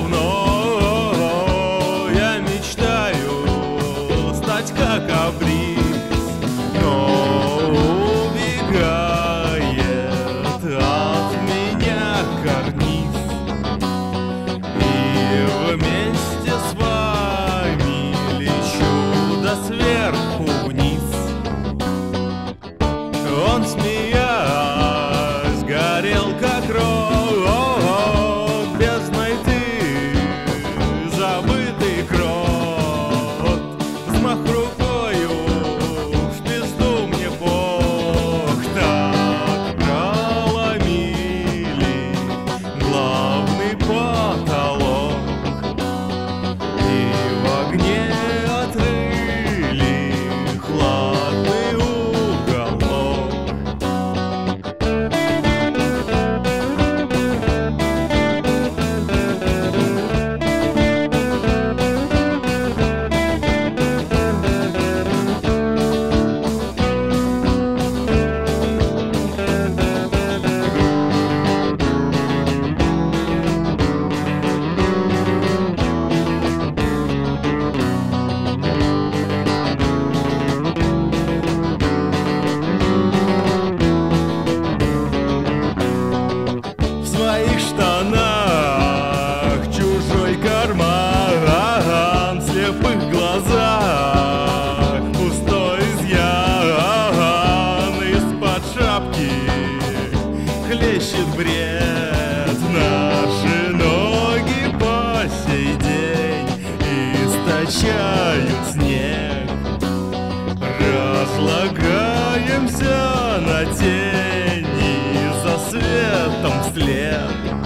давно я мечтаю стать как Абрис, но убегает от меня карниз. И вместе с вами лечу до сверху вниз. Он, смеясь, горел как рот, бездной ты, забытый крот. Взмах рукою, в пизду мне Бог. Так проломили главный потолок и в огне отрыли хладный уголок. В своих штанах чужой карман, в слепых глазах пустой изъян. Из-под шапки хлещет бред, наши ноги по сей день источают снег. Разлагаемся на тени за светом вслед.